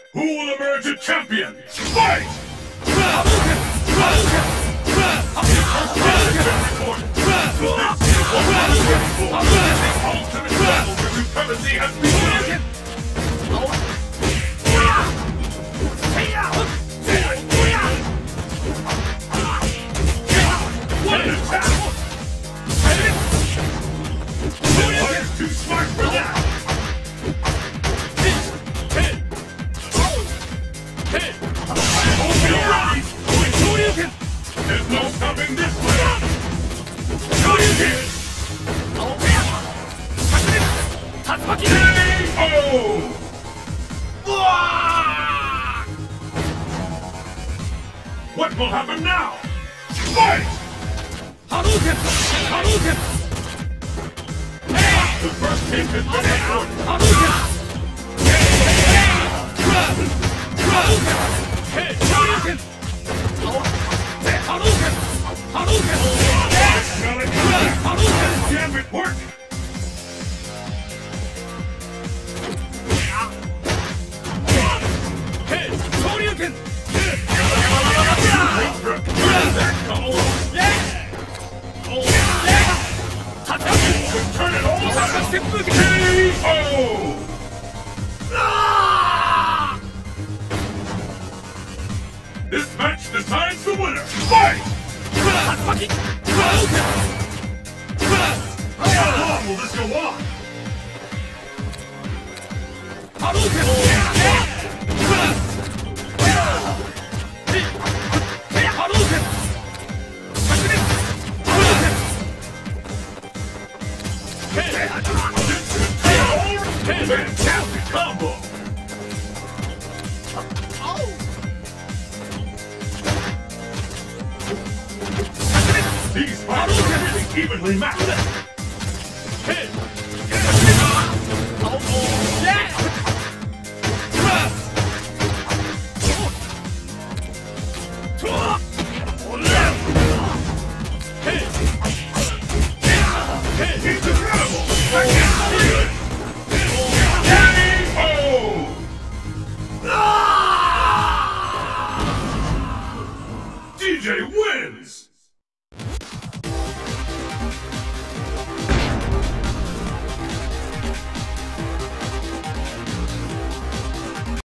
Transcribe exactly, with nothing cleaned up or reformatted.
Who will emerge a champion? Fight! Ultimate battle for supremacy has begun! What an attack! Nobody's too smart for that! There's no stopping this one! Oh! What will happen now? Fight! Hadouken! Hadouken! The first hit has been recorded! Hadouken! Hadouken! Hadouken! Hadouken! Hadouken! Hadouken! Damn it, work! Hey! Shoryuken! Turn it all around! K O! This match decides the winner! Fight! How long will this go on? Fantastic combo! These fighters are really evenly matched!